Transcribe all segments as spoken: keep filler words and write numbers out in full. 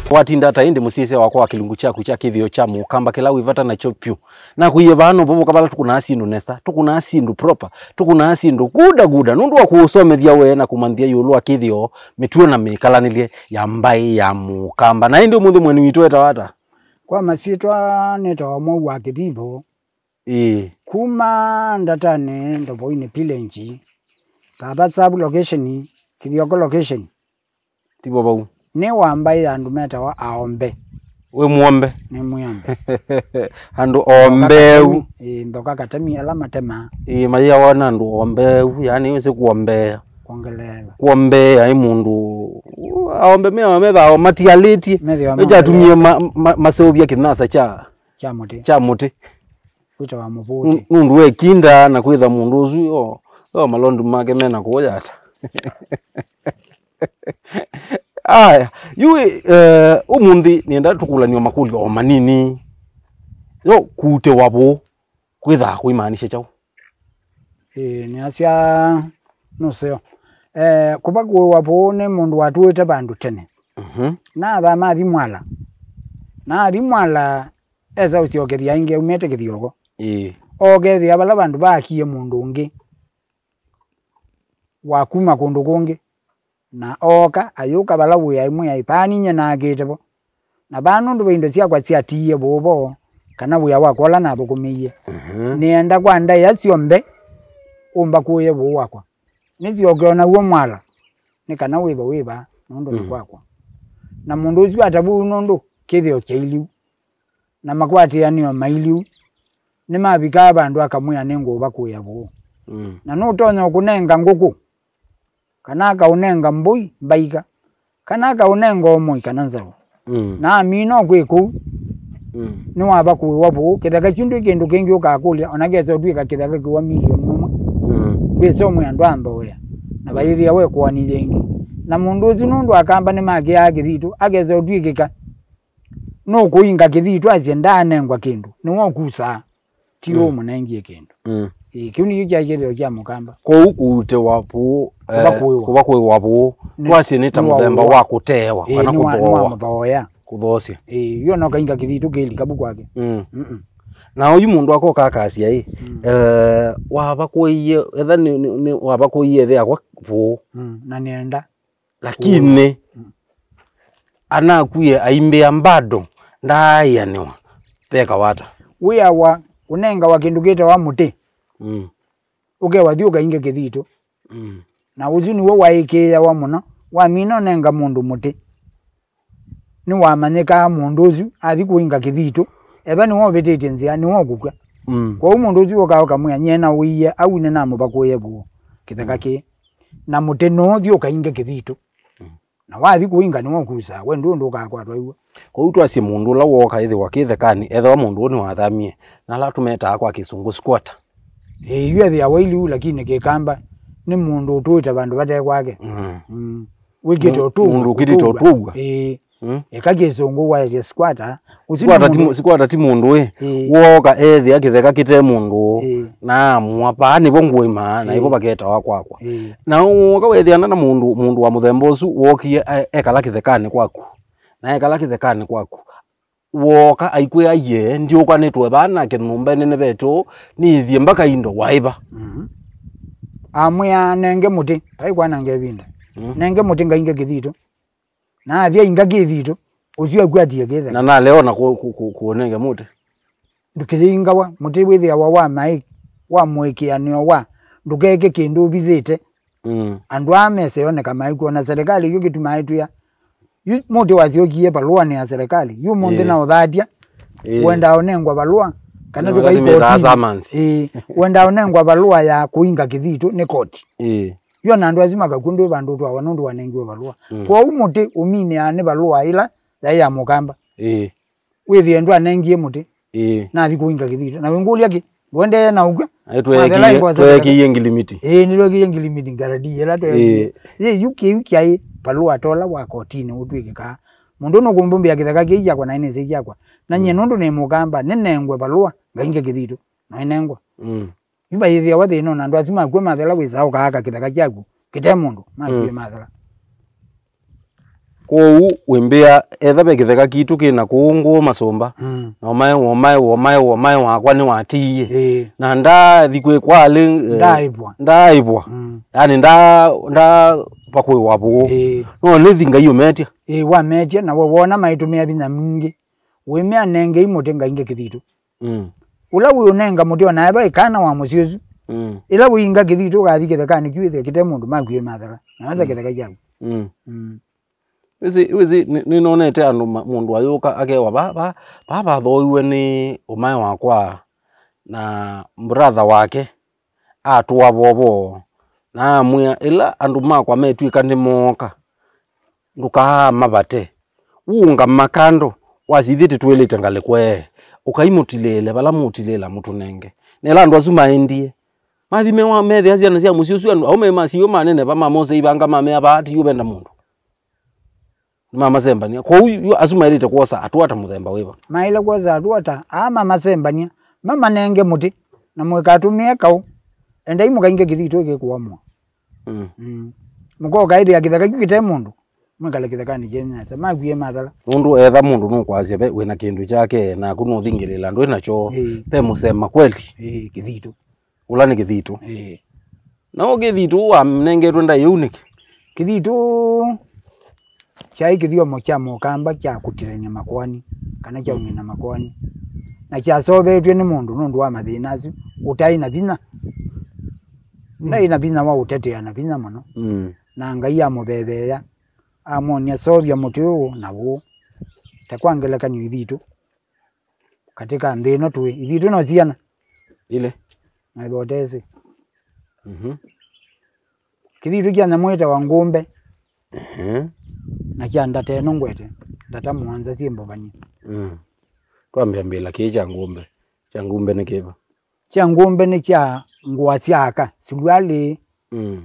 watinda taindi musise wako akilungu chaku cha kithio cha mukamba kila wivata na chopyu na kuye bano bobo kabala tukuna asindu nesa tukuna asindu proper tukuna asindu guda guda nundu wa kuusomethia we na kumanthia yulu akithio mituo na mikalanile ya mbai ya mukamba na indi mundu mwenu witu etawata kwa masitwa netawa mwa wa kithitho eh kuma ndatane ndobo ine pilenji baba sabu location kithio ko location tibo bau ne wambai andu metawa aombe we muombe ni muyombe andu ombeu eh ndoka katami ala matema eh maya wana andu ombeu yani wese kuombea kuongelela kuombea ai mundu aombe mea metha matialiti eja tumie maseobia kinasa cha cha muti cha muti kucha wa muvuti nundu we kinda na kwitha mundu uzu yo yo malondu make mena kuyata aya yui eh uh, umundi nienda tukulanio makuli o manini yo kute wabo kwitha kuimanisha chao eh ni asia no seo eh kuba ku wabo ne mundu watuite bandu tene mhm uh na tha mathi mwala na thi mwala eza uciokethia inge umete kithiogo eh ogethia bala bandu bakie mundu ungi wakuma kundu kungi na oka ayuka bala buya imwe yaipani nya na agitebo na banu ndu bindo cia kwa cia tiye bobo kana buya wakola na bukumiye mhm nienda kwa nda yaciombe umba kuye bo wakwa nicio giona wo mwala ni kana witho wiba nundu ni kwakwa na mundu ucio atabu nundu kithio chailiu na makwati anio mailiu ni mabika bandu akamwe nengo bakuya bo mm na no tonyo kunenga nguku kana ka unenga mbui mbaika kana ka unenga omoi kana nzao mm na mino kwiku mm ni waba ku wabu kithaka chindu kindu kingi ukakulia onageza utwika kithaka kiwa milioni mwa mm biso mwe andu amboya na bayithia we kwani lengi na mundu uzi nundu akamba ni magi ya kithitu ageza utwikika no kuinga kithitu azienda nengwa kindu ni wokusa tiro mm. munengie kindu mm e kiuni yuja jero kya mukamba ko ukute wapo kuba kwe wapo twasinita muthemba wa kutewa kana kuthoa muthoya kuthosia eh yo no kainga kithitu kili kabu kwake mm mm na uyu mundu akoka akasia i eh waba kuiye etha ni waba kuiye the akwa pu na nienda lakini ana kuye aimbe ambado ndaya niwa peka wata wiya wa unenga wa kindu kite wa muti mm uke wathiuka inge kithitu mm na uzini wo waikia wa muno wa mino nenga mundu muti ni wamanyika mundu uzu athi kuinga kithitu eba ni wo betete nzia ni wo gukwa mm kwa mundu uzu uka ukamwe nyena wiye au ni namu bakuye bu kithaka ki na muti no thi ukainga kithitu na wathi kuinga ni wo kusa we ndu ndu ka kwatwa iwe kwa utu asi mundu la woka ithi wakithekani etha mundu ni wathamie na la tumeta akwa kisungu squatter eh yue thia wailu lakini kikamba ni mundu utuita bandu bate kwake mm mm wikito otu mundu kitito otugwa eh mm ekagezungu wa ya squatter squatter timu squatter timu mundu we woka ethi akitheka kite mundu na mwapa ni bongo ima na ibo baketa wakwakwa na woka wethiana na mundu mundu wa muthemba ucu wokie ekala kithekani kwaku na ekala kithekani kwaku woka aikwe aye ndio kwanetwe bana kinumbe nene betu ni thie mbaka indo waiba mhm amwe nenge muti aikwa nange binda nenge muti ngainga kithitu na athia inga kithitu ucio agwatie getha na na leo na kuonenge muti ndukithinga wa muti withia wa wa mai wa mwekianio wa ndukeke kindu bithite mm andu amese one kama iko na serikali yo kitu maitu ya yu muti waziokie balua ni ya serikali yu munde na uthatia wenda onengwa balua kana tukaiko eh wenda onengwa balua ya kuinga kithitu ni koti eh yo na andu azima gakundu bandu twa wanundu wanengiwe balua kwa umuti umine ane balua ila ya mukamba eh withi endu anengie muti eh na thi kuinga kithitu na wengulia ki wende na ugwe aitwe tweki yengi limiti eh ni loki yengi limiti garadi ela to eh yuki yuki ai balua tola wa kotini utwike ka mundu no kumbumbi akithaka kija kwa naine sija kwa na nye nundu ne mugamba nenengwe balua ngainge kithitu na inengwa mm iba hivi awathe no na ndo azima kwe mathela wisa ukaka kithaka kyaku kite mundu makwe mathela Ko wembea etha bekitheka kitu kina kuungu masomba mm. na omae omae omae omae wakwa ni watie e. na nda thikwe kwali ndaibwa ndaibwa mm. yani nda nda pakwe wapo e. no living hiyo metia e wa metia na wona maitumia bina mingi wemea nenge imotenga inge kithitu mm. ula uyo nenga mutio na eba ikana wa musiezu mm. ila winga kithitu gathi kitheka ni kiwithe kite mundu magwie mathara naanza kitheka jagu mm. mm. Wizi wizi ni nonete andu mundu ayuka akewa ba ba baba thoiwe ni umae wakwa na brother wake atwa bobo na mwya ila andu makwa metwika ni moka nduka mabate unga makando wasithite twelete ngale kwe ukaimutilele bala mutilela mutu nenge nela andu azuma endie mathime wa methe aziana cia musiusu andu aume masio manene ba mamose ibanga mame abati yubenda mundu mama sembania kwa huyu azuma ilite kuosa atuata muthemba wiva maila kuosa atuata ama masembania mama nenge muti na mwekatumie kau enda imuka inge kithitu ike kuamwa mm mm muko gaidi ya kithaka kite mundu mwekale kithaka ni jenya sema gwie mathala mundu etha mundu no kwazia be wina kindu chake na kuno thingirila ndo inacho hey. Pe musema kweli eh hey, kithitu ula ni kithitu eh hey. Na kithitu wa mnengetwe nda unique kithitu chai kithio mocha mokamba kya kutirenya makwani kana kya umina makwani na kya sobetwe ni mundu nundu wa mathinazu utai na bina mm. Na ina bina wa utete na bina muno mm. Na ngai amubebeya amonia sobya mutio nabo takwangeleka ni ithitu katika ndino tu ithitu no ciana ile na thotezi mhm kithitu kya namweta wa ngombe eh na kya ndate no ngwete ndata mwanza tiembo bani mm twambia mbela kija ngombe cha ngombe ni kiva cha ngombe ni cha ngwa ciaka silwali mm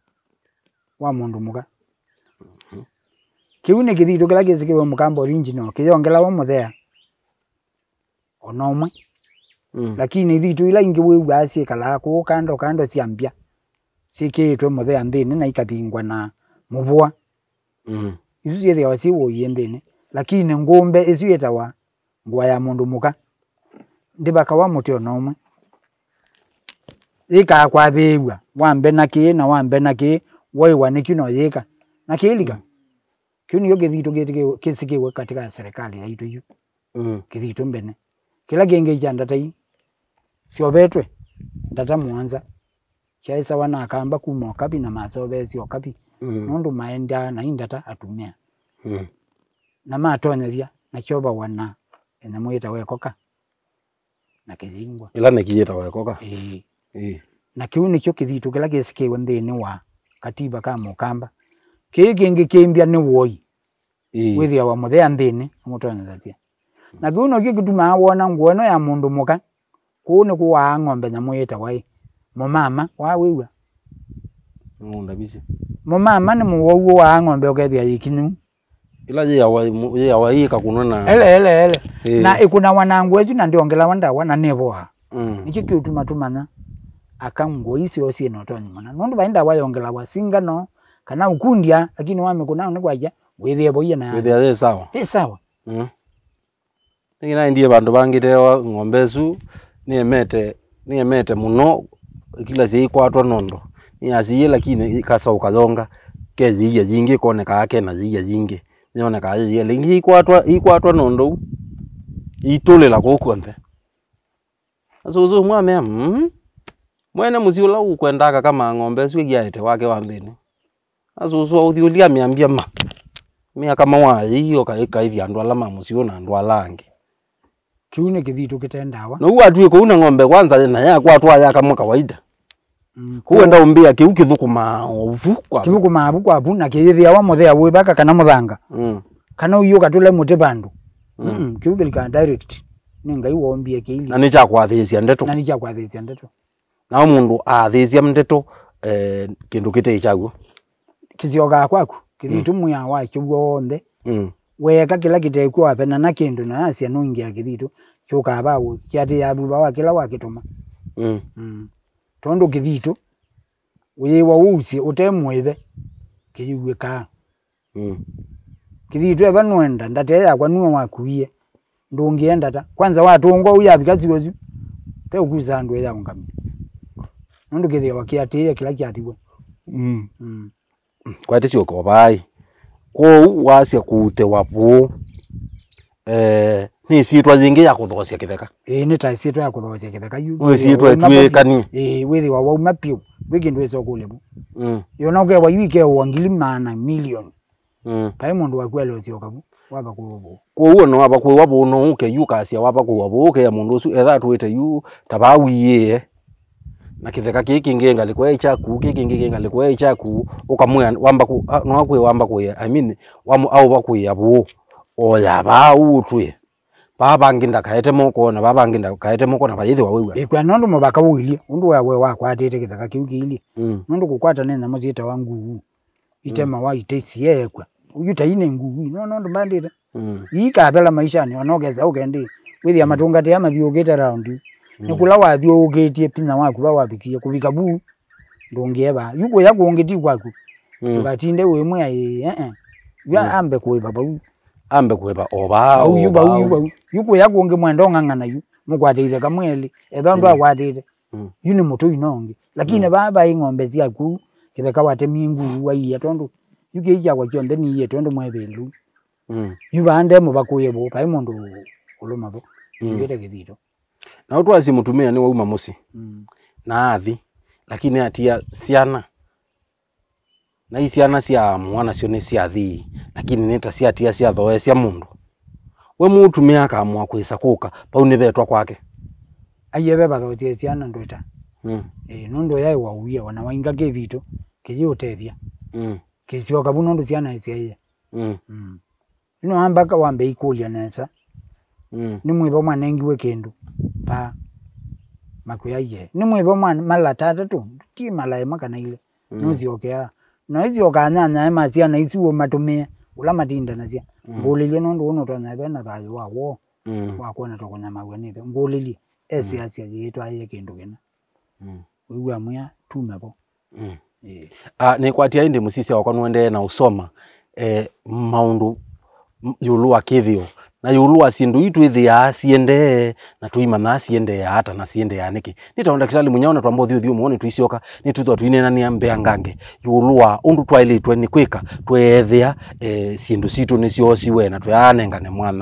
wa mundu muka mm. Kiune kithitu kila kisikiwe mukambo original kiyongela wa muthea onomwe mm. Lakini ithitu ila ingi we basi kala ko kando kando ciambia sikitwe muthea ndini na ikathingwa na mubwa mm. Isu ciethe wa ciwo yendene lakini ngombe isu yetawa ngwa ya mundu muka ndibaka wa mutio nomwe ika kwa thigwa wambe na ki na wambe na ki woi waniki no yika na kilika mm. Kiuni yoge thito getike kisikiwe katika serikali ya itu yu mm. Kithito mbene kila genge janda tai sio betwe ndata mwanza chaisa wana akamba kuma kapi na masobe sio kapi mm. Nundu maenda na indata atumia mm. Na matonyeria na choba wana ena mwita wekoka na kizingwa ila nekiyeta wekoka eh eh na kiuni kyo kithito kila gesikiwe ndini wa katiba kama ukamba kiki ngi kimbia ni woi e. Withia wa muthea ndini mutonyethatia mm. Na kiuno kiki tuma wona nguono ya mundu muka kune kuwa ng'ombe na mwita wai mumama wa wiwa ngunda bisi mumama ni muwowo wa ng'ombe okethia yikinu ila je yawa je yawa yika kunona ele ele ele e. Na ikuna wanangu eju na ndiongela wanda wana nevoa mm. Niki kiutuma tumana akango isi osi no tonyi mana nundu bainda wayongela wasinga no kana ukundia lakini wame kuna ne kwaja withie boye na withie ye sawa eh sawa mm Ningina ndiye bandu bangitewa ng'ombezu ni emete ni emete muno kila zikwatwa nondo ni aziye lakini kasa ukazonga keziye jingi koneka yake na ziye jingi nione ka ziye lingi ikwatwa ikwatwa nondo itolela kokonde azuzu mwame mm mwene muziula ukwendaka kama ng'ombe zwigiaete wake wa mbini azuzu uthiulia miambia ma mia kama wa hiyo kaika hivi andu alama musiona andu alangi kiune kithitu kitendawa no uatue ko una ng'ombe kwanza na ya kwatwa ya kama kawaida mm. Kuenda umbia kiu kithukuma ovukwa kithukuma abukwa abu na kithia wa muthea we baka kana muthanga mm. Kana uyo katule muti bandu mm. Mm kiu kilika direct ni ngai wombie kiili na ni cha kwathisia ndeto na ni cha kwathisia ndeto na mundu athisia ndeto eh kindu kite chaguo kizioga kwaku kithitu mm. Muya wa kibwonde mm. Weka kila kitekwa apena na kindu na asia no ingia kithitu chuka bawo kiati ya buba wa kila wakituma mm. Mm. Tondo kithitu uye wa usi utemwethe kiyuwe ka mm. Kithito eva nwenda ndate yakwa nuwe wakuie ndungienda ta kwanza watungo uya bikazi gozu pe ukuza ndo ya ngami nundu kithio wakiatia kila kiathiwe mm mm kwa ticio ko bai ko wasia kute wapu eh ni sitwa zingi ya kuthocia kitheka eh ni ta sitwa ya kuthocia kitheka yu ni sitwa tuikani eh withi wa wauma piu wiki ndo eso kulebu mm yona ke wa wiki wa ngili mana million mm pai mundu wakwele ucio kabu waba kubo ko uo no waba ku wabu no ke yu kasia waba ku wabu ke ya mundu usu etha twite yu tabawiye na kitheka kiki ngenga likwe chaku kiki ngenga likwe chaku ukamwe wamba ku no akwe wamba ku I mean wamu au bakuya bu oya ba utwe baba nginda kaete moko na baba nginda kaete moko na bayithi wa wewe ikwa nondo mubaka wilie undu wawe wakwa atete kitheka kiu kiili mm. Nondo kukwata nena muzita wangu itema mm. wa itesi yekwa uyuta ine ngugu no nondo bandita mm. yika bela maisha ni onogeza ugendi withi amatunga te amathiogeta round mm. nikula wathiugetie pina waku ba wabikie kubika bu ndongieba yuko yako ongeti kwaku mm. batinde we mwe eh eh ya mm. ambe kuiba ba ambe kuiba oba au yuba yuba yuko yako onge mwendo ngangana yu mukwateithe kamweli ethondo mm. akwatite mm. yuni mutu inonge lakini mm. baba ingombe ziaku kitheka wate mingu waiya tondo yuke ija kwa chonde ni yeto ndo mwebelu mm yubande mu bakuye bo pai mundu kuluma bo ngere mm. kithito na utu asimutumia ni wauma musi mm. na athi lakini atia siana na isiana cia mwana cio ni cia thi lakini neta cia atia cia thoe cia mundu we mutumia akamwa kwisa kuka pau ni betwa kwake ayebe bathotie ciana ndoita mm eh nondo yai wauya wana wainga kithito kiji utethia mm kicio kabuno ndo ciana iciye mm mm ino ambaka wambe ikulia nesa mm ni mwitho mwana engiwe kindu pa makuyaye ni mwitho mwana mala tata tu ti mala ema kana ile mm. no ziokea no izioka nyanya ema ciana isuo matumie ula matinda na cia mm. ngolilie nondo uno tonya bena thayo wawo mm. wakona tokonya mawe nibe ngolilie ese mm. acia yitwa aye kindu gena mm wiwa amya tumebo mm eh ah ni kwatia indi musisi wakwa nwende na usoma eh maundu yulu akithio na yulu asindu itu ithi ya siende na tuima na siende ya hata na siende ya niki nitaonda kitali munyaona twambo thio thio muone tuisioka ni tutwa tuinena ni ambea ngange yulu wa undu twaile tweni kwika twethia eh sindu situ ni siosi we na twanengane mwana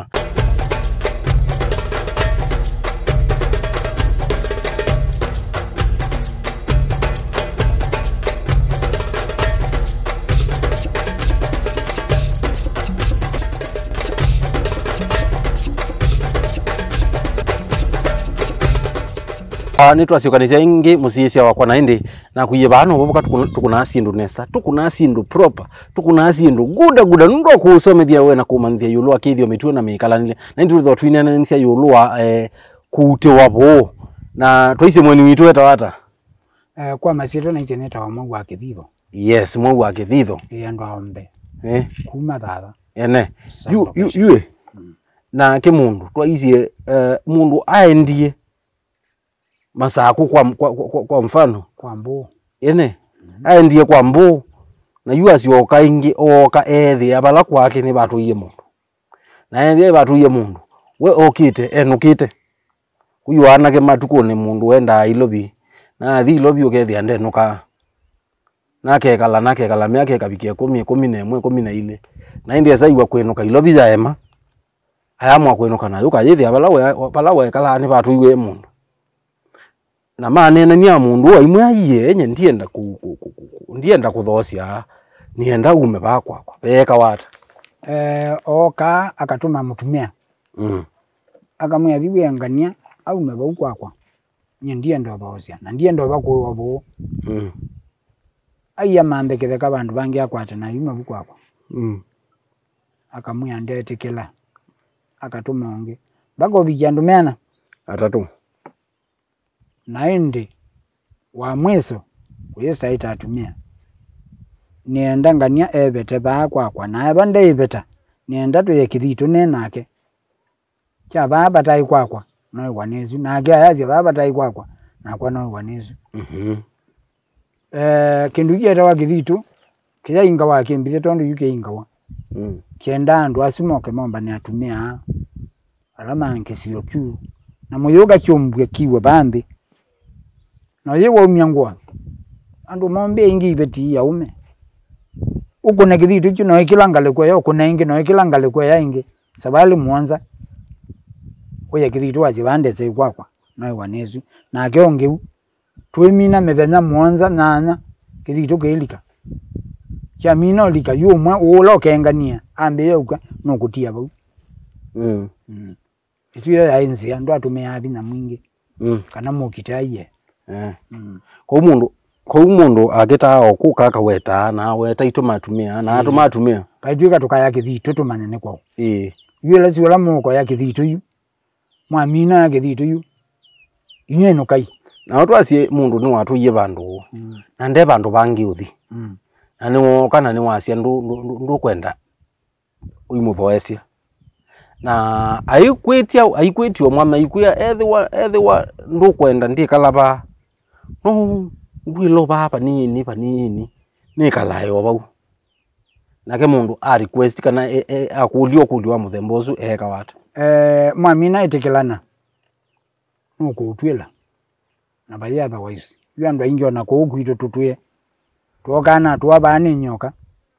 Ah ni twasiukanisia ingi musisia wakwa na indi na kuye bano boboka tukuna asindu nesa tukuna asindu proper tukuna asindu guda guda ndo kusomethia we na kumanthia yulu akithio mitwe na mikalanile na ndi thothu twinena nisia yulu wa eh kute wabo na twaise mweni witu weta wata eh kwa masito na injeneta wa mwa kithitho yes mwa kithitho ya ndo ombe eh kuma thada ene yu yu yu mm. na ke mundu twaisie eh mundu aendie masaku kwa kwa, kwa, kwa mfano kwa mbu ene mm -hmm. aendie kwa mbu na yu asioka ingi oka ethi abala kwake ni batu iye mundu na ethi batu iye mundu we okite enukite kuyu anake matuko ni mundu wenda ilobi na thi ilobi okethi ande nuka nake kala nake kala miake kabikia kumi kumi na imwe kumi na ile na indi esa iwa kwenuka ilobi ya ema ayamwa kwenuka na yuka yethi abala we abala we kala ni batu iwe mundu na maana nena ni amundu wa imwe ayiye enye ndienda ku, ku, ku, ku ndienda kuthocia nienda ume bakwa kwa beka wata eh oka akatuma mutumia mm akamya thiwe ngania au me bakwa kwa nye ndienda thocia na ndienda bakwa bo mm aya mambe kitheka bandu bangi akwata na yume bakwa kwa mm akamya ndete kila akatuma onge bako bijandu mena atatu na indi wa mweso kuyesa itatumia nienda ngania ebete bakwa kwa na banda ibeta nienda to yekithito nenake cha baba tai kwakwa no wanezu na age ayaje baba tai kwakwa na kwa no wanezu mhm eh kindu yeta wa kithito kya inga wa kimbithe tondu yuke inga wa mm. Kenda andu asimoke momba ni atumia alama nkesio kyu na muyoga kyombwe kiwe bambi na yewe umyangwa andu mombe ingi beti ya ume uko na kiditu kyo no ikilangale kwa yo kuna ingi no ikilangale kwa ya ingi sabali mwanza oya kiditu waje bandeze kwakwa no wanezu na kyonge twemina methenya mwanza nanya kiditu kelika kya mina lika yumwe ulokengania ambe yoka no kutia bau mm mm ituya ya inzi ando atumia abi na mwingi mm kana mukitaye eh mm ko mundu ko mundu ageta okuka kaweta na weta itumatumia na atumatumia kaitwika tukaya kithitu tumanyane kwao eh yule siwala muko ya kithitu yu mwamina ya kithitu yu inyeno kai na watu asie mundu ni watu ye bandu mm. na nde bandu bangi uthi mm na ni wokana ni wasia ndu ndu kwenda uimuthoesia na ayikwetia ayikwetio mwana ikuya ethiwa ethiwa ndu kwenda ndi kalaba no ngwilo baba ni ni pa ni ni ni kalayo bau nake mundu a request kana e, e, akulio kuliwa muthembozu eka watu eh mwamina itekelana nuko utwela na bali otherwise yandu ingi ona ko gwito tutwe twokana twabane nyoka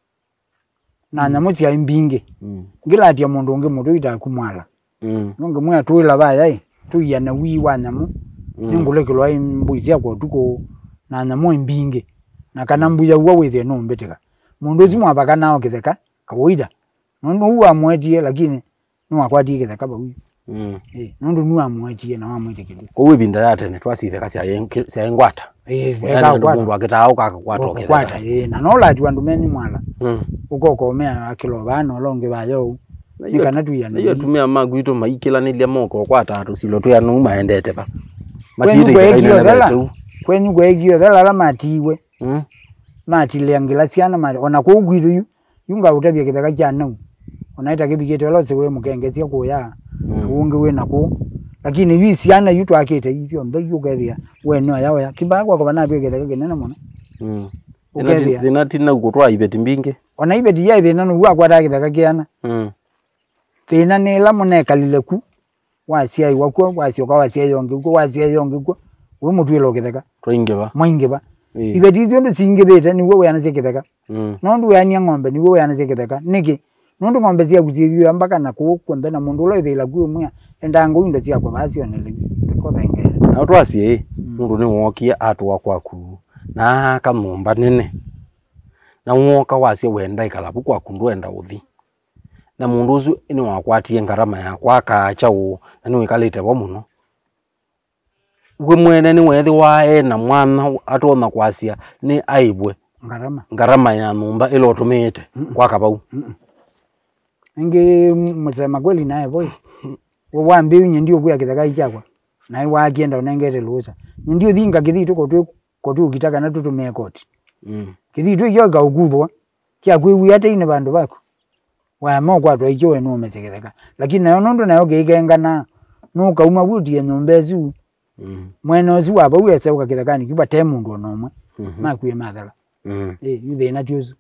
na nyamuti ya imbinge mm. ngilati ya mundu unge mutu ita kumwala mm. nonge mwa twila baya tu ya na wi wa nyamu mm. ningulekilwa imbuizia kwa tuko na nyamu imbinge na kana mbuya uwa wethe no mbeteka mundu zimwa bakana okitheka kawaida nundu huwa mwetie lakini no akwati kitheka ba huyu mm. eh nundu nuwa mwetie na wa mwete kidi ko wibinda yate ne twasitheka cia yenki cia engwata eh wega kwa mundu akitao kakakwata okitheka eh na no lati wandu meni mwala mm. uko komea akilo bano longe bayo nikana tu yana iyo tumia magwito maikilanilia moko kwa tatu silo tu yanu maendete ba matite ikaina na kwenyu gwegio dhala la matiwe mm matile ngila siana mali ona ko gwito yu yunga utabye kithaka cyana onaita kibigete lotse we mukengetia kuya unge we nako lakini wi siana yuto akete ithio ndagyo gethia we no yawe ya kibagwa kwa bana bye kithaka kinene muno mm ina tina gutwa ibeti mbinge ona ibeti ya ithina no gwa kwa kithaka kiana mm thina ni la muneka lileku wacia iwakwo wacio kwa wacia yonge ko wacia yonge ko we mutwilo kithaka twinge ba mwinge ba ibeti icio ndo cingibete ni wewe yana kithaka mm nondu yani ng'ombe ni wewe yana kithaka niki nondu ng'ombe cia gutithio ambaka na ku kwenda na mundu lo ithila ku mwe endango indo cia kwa basi onele ko thenge na twacie mundu ni wokia atu wakwa ku na kamumba nene na woka wacie wenda ikalabu kwa kundu enda uthi na mundu uzu ni wakwatie ngarama ya kwa kacha u na ni wikalite bo muno we mwene ni wethi wae na mwana atona kwasia ni aibwe ngarama ngarama ya numba ilo tumite mm -mm. kwa kabau mm -mm. nge msema kweli naye boy wo wambe nye ndio kuya kithaka ichakwa naye wakienda unengete lusa ndio thinga kithito ko tu ko tu kitaka na tutumie koti mm kithito iyo ga uguthwa kya kwiwi hata ine bandu bako wa moko atwa icho no meteketheka lakini nayo nundu nayo geikengana no kauma wuti nyombezu mm mwene ozu waba uyese ukakithakani kiba te mundu onomwe mm -hmm. makuye mathala mm eh yuthe na tiozu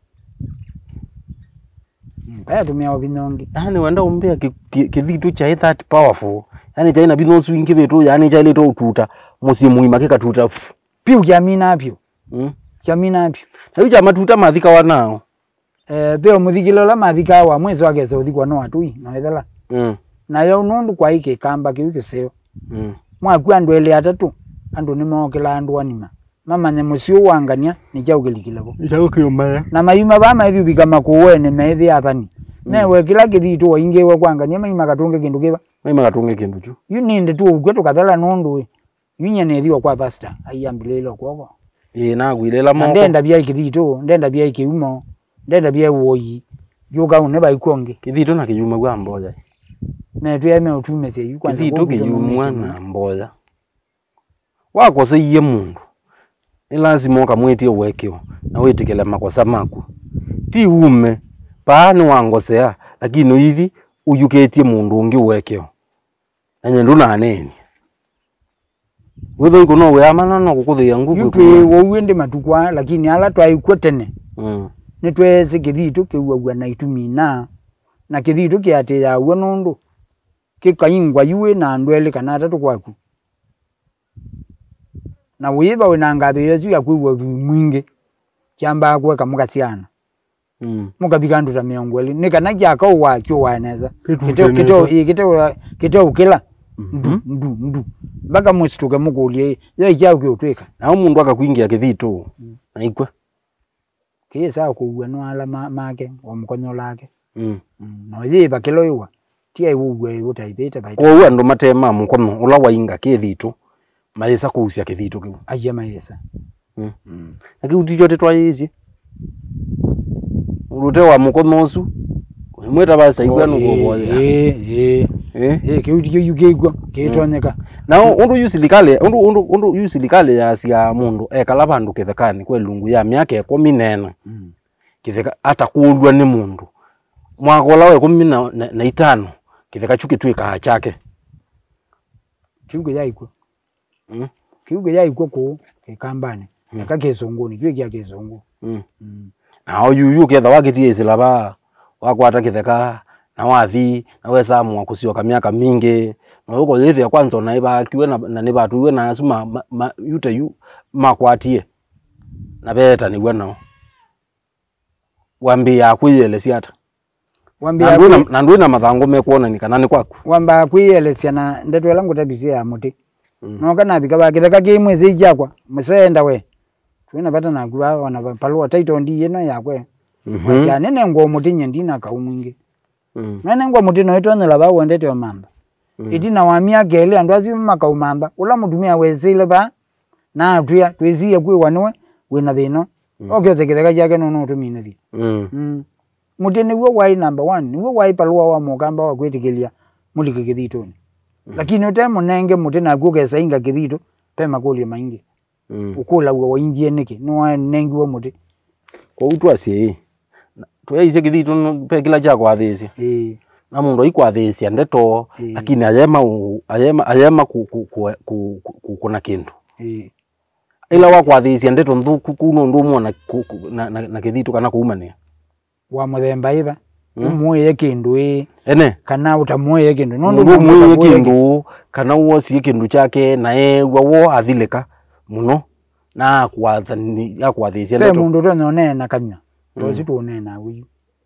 baya tumia obinyonge yani wenda umbea kithitu cha that powerful yani cha ina bino swingi betu yani cha ile to ututa musimu imake katuta piu kya mina apyo mm kya mina apyo sayo cha matuta mathika wanao eh pero muthikilo la mathika wa mwezi wake zo thikwa no atui na wethela mm na yo nundu kwa ike kamba kiwike seo mm mwaku andu ele atatu andu ni mokela andu anima mama nyamusio wangania ni cha ugelikilego ichao kiyomaya na mayuma ba maithu bikama kuwene methi athani mm. newe kila kithitu waingewe kwangania mayuma katunge kindu kiba mayuma katunge kindu tu yu ninde tu ugwe tukathala nundu yunya nethiwa kwa pastor ayambilelo kwoko e na gwilela moko ndenda bya kithitu ndenda bya kiumo ndenda bya woyi yuga une ba ikonge kithitu na kiyuma gwa mboja na tu yeme utumete yu kwanza kithitu kiyuma na mboja wako seiye mundu ni lazima ukamwetie uwekeo na witikele makosa maku ti ume paani wangosea lakini hivi uyuketie mundu ungi uwekeo na nyendu na neni wetho ikono we amana no kukuthia nguku yupe wowe ndi matukwa lakini ala twaikwo tene mm nitwese kithitu kiuagwa na itumi na na kithitu kiate ya uwe nundu kikaingwa yuwe na ndwele kana atatu kwaku na wiba wina ngatho yesu ya kuigwa thu mwingi kiamba kuweka mukasiana mm mukabika ndu ta miongweli ni kana kyaka wa kyo waneza kito kito kito kito ukila ndu ndu ndu baka musituke mukulie yo ikya ukiotweka na umundu akakuingia kithitu na ikwe kisa kuugwa no ala make o mukonyo lake mm no yiba kilo iwa tie ugwe utaibeta baita kwa uwe ndo matema mukono ula wainga kithitu mayesa kuusia kithitu kiu aje mayesa mm mm akiuti jote twayizi urute wa mukono usu mweta basa igwa no go eh eh eh eh kiuti yo yugeigwa kitonyeka na undu yusilikale undu undu undu yusilikale ya sia mundu ekala bandu kithekani kwe lungu ya miaka ikumi nena mm kitheka ata kuulwa ni mundu mwakola we kumi na, na, na itano kitheka chuki twika chake kiugo yaikwa mm kiugo yaikwa ko kikambane mm. Akakesongoni kwe kya kesongo mm mm na oyu ketha wakitie silaba wakwata kitheka na wathi na wesa mwa kusioka miaka mingi na uko yethi ya kwanza na iba kiwe na, na niba tuwe na asuma ma, ma, yute yu makwatie na beta ni wena wambia kwiyele siata wambia na ndwina na ndwina mathango mekuona ni kanani kwaku wamba kwiyele siana ndetwe langu tabisia ya muti mm. No kana bika bakitheka kimwe zijakwa musenda we twina bata na kuba wana palwa title ndi yeno yakwe mhm mm -hmm. Nene ngo muti nyendina ka umwingi mm. Nene ngo muti no itonela ba wendete wa mamba mm. Idina wa mia gele andwazi maka umamba ula mudumia wezile ba na atuya tweziye kwe wanwe wena thino mm. Okay zeketheka jake no no tumine thi mm. Mm. Muti ni wo wai number one ni wo wai palwa wa mugamba wa kwetikilia mulike kithitoni mm. Lakini utemo nenge muti na gukesa inga kithito pema kulia maingi mm. Ukula uwa waingie niki no nengi wo muti kwa utwa sie tuyaise kithito pe kila chako athisia eh na mundu ikwathisia ndeto e. Lakini ayema ayema ayema ku ku ku, ku kuna kindu eh ila wakwathisia ndeto nthuku kuno ndumo na na, na, na kithito kana kuumania wa muthemba iba mm. Umuye kindu eh ene kana utamuye kindu no ndu umuye kindu kana wosi kindu chake na e wo athileka muno na kwathani akwathisia ndeto pe mundu tonone na kanya rozi tuone na uyu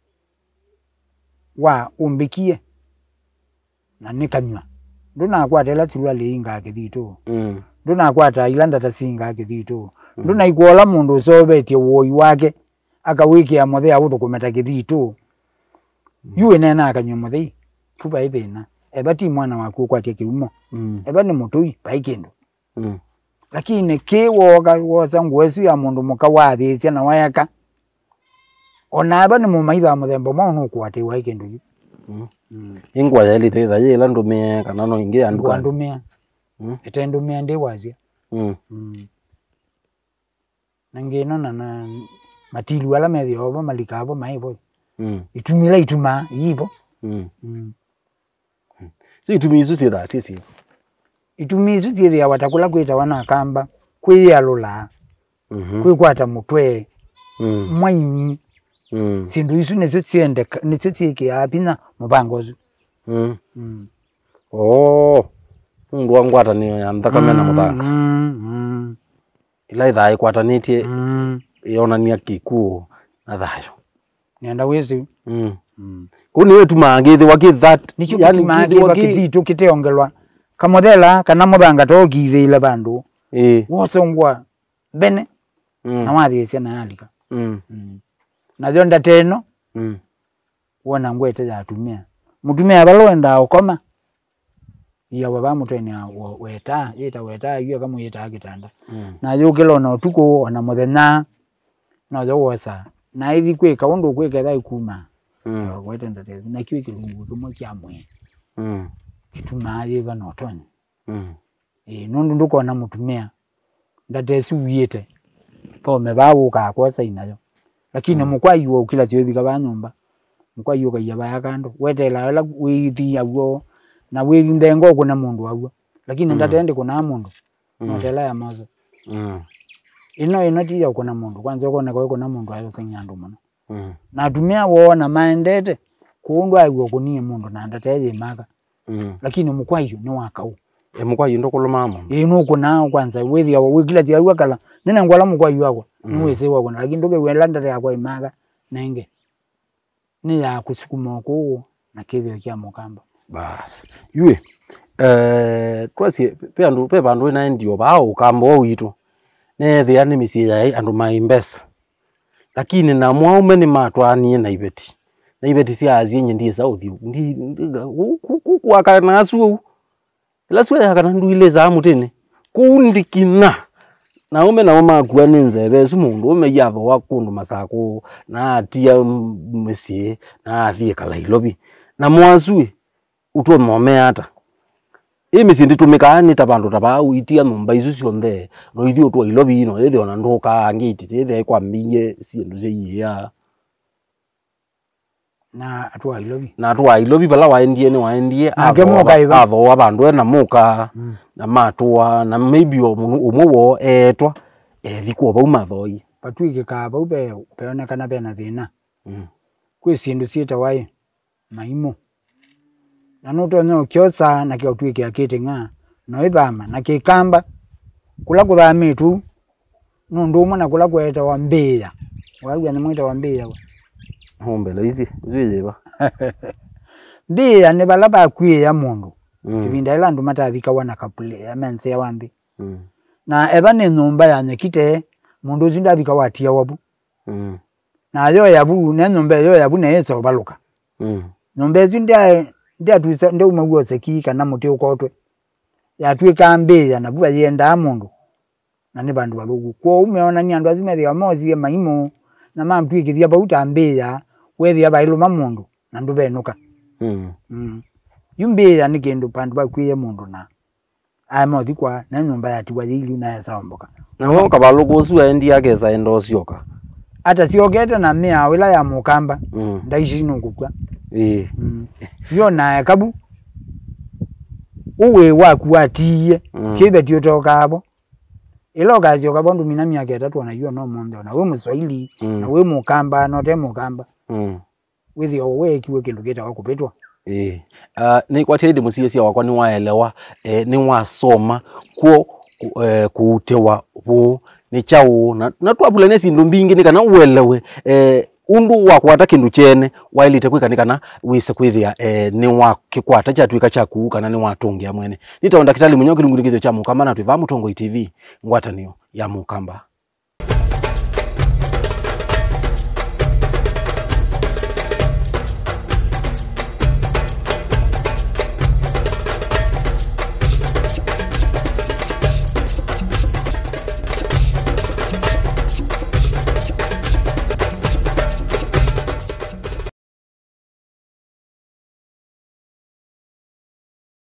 wa umbikie na nikanywa nduna kwatela tsilwa linga kithito mm nduna kwata ilanda tatsinga kithito mm. Nduna ikola mundu sobetie woyi wake akawiki ya mothe awuthukumeta kithito mm. Yuwe nena akanywa mothe tuba ithina eba ti mwana waku kwatie kirumo mm. Eba ni mutui pai kindu mm. Lakini ki woga woza ngwesu ya mundu mukawathithia na wayaka ona aba ni mumaitha muthemba mwa no kwate wa kindu yu mm. Mm. Ingwa yali tetha yela ndumie kana no ingi andu kwa ndumia mm. Etendumia ndi wazia mm. Mm. Nangino na na matilu ala methi obo malikabo maibo mm. Itumila ituma yibo mm. Mm. Si itumizu si da sisi itumizu thiri ya watakula kwita wana kamba kwiyalula mhm mm kwikwata mutwe mm. Mwaini mm. Sindu isu nezo tsiende nezo tsiki apina mubangozo mm. Mm. Oh mundu wangwata ni andhakamena muthanga mm. Mm. Ila itha ikwatanitie mm. Iona ni akiku na thayo nienda wezi mm. Mm. Kuni wetu mangithi waki that nicho yani mangi wakithito kiteongelwa kamothela kana muthanga tokithile bandu eh wosongwa bene mm. Na wathiecia na alika mm. Mm. Na jonda teno mm. Wona ngwete ya tumia mutumia balwenda ukoma ya baba mutenya weta yeta weta iyo kama yeta agitanda mm. Na yukelo no tuko na muthenya na yo wosa na hivi kweka undu kweka thai kuma mm. Weta ndate na kiwe kilungu kumwe kyamwe mm. Kituma yeva no toni mm. Eh nundu nduko na mutumia ndate siwiyete po me bawuka kwasa inayo lakini mm. Mukwayiwa ukila tiwebika banyumba mukwayiwa kayaba yakando wetela la withi yawo na withi ndengo kuna mundu wawo lakini mm. Ndatende kuna mundu mm. Notela ya moza mm. Ino ino tiya kuna mundu kwanza kona kwa kuna mundu ayo senyandu muno mm. na tumia wona maendete kundu aigwo kunie mundu na ndateje maka mm. lakini mukwayo ni wakau e mukwayo ndokolo mama e nuko nao kwanza wethi awo wikila ti alwa kala nina ngwala mukwayo wako mm. niwese wako lakini ndoke wela ndate yakwa imaka nenge ni ya kusukuma ko na kithio kya mukamba bas yue eh twasi pe andu pe bandu na ndio bao ukambo witu ne thia ni misia yai andu maimbesa lakini na mwaume ni matwani na ibeti na ibeti cia azie nyindie sauthi ndi kwa nasu la swa ya kana nduile za mutene kundikina na ume na uma kuwa ninzebe su mundu ume yavo wakundu masako na atia msie na athie kala ilobi na mwasui utwo mome ata imi sindi tumika ni tabandu tabau itia numba izu cionthe no ithio twa ilobi ino ithi ona nduka ngiti ithe kwa mbinge sindu zeiya na atwa ilobi na atwa ilobi bala waendie ni waendie atho atho abandu na muka mm. na matwa na maybe umwe wo etwa ethi kwa bau mathoi patwike ka bau be peona kana be na thina mm. kwi sindu sieta wai maimo na noto no kyosa na kyo twike akite nga no ithama na kikamba kula kuthamitu no ndumo na kula kweta wa mbia wagwa ni mwita wa mbia hombe laizi zwiba mbia ne balaba kwie ya mundu mm. ibinda ila ndu matathika wana kapule ya mense ya wambi mm. na eba ne nyumba ya nyekite mundu zinda thika watia wabu mm. na yo yabu ne nyumba yo yabu ne yeso baluka mm. nyumba zinda ndia tuisa ndio umagwo seki kana muti ukotwe ya twika mbia na buba yenda mundu na ni bandu bathugu kwa umeona ni andu azime thia mozi maimo na mampwikithia bauta mbia wethi abailo mamundu na ndu benuka mm. mm. yumbia ni kindu pandu bakwiye mundu na ai mothi kwa na nyumba ya tiwa yilu na ya saomboka na ho kabalugo su endi yake za endo sioka ata siogete na mia wila ya mukamba mm. ndaishi nungukwa eh mm. yo na kabu uwe waku atie mm. kibe tiotoka hapo ilo gajo kabondu minami yake tatu na hiyo no mondo na we Mswahili mm. na we mukamba no te mukamba mm. with your way kiwe kindu kita wakupetwa eh uh, ni kwa tedi musiesia wakwa ni waelewa eh, ni wasoma kwa eh, kutewa bu ni chao na, na twabulane sindu mbingi ni kana uelewe eh, undu wakwata kindu chene wailite kwikanikana wise kwithia eh, ni wa kikwata cha twika cha ku kana ni watungia mwene nitaonda kitali munyoki lungurikitho cha mukamba na twiva Mutongo T V ngwatanio ya mukamba.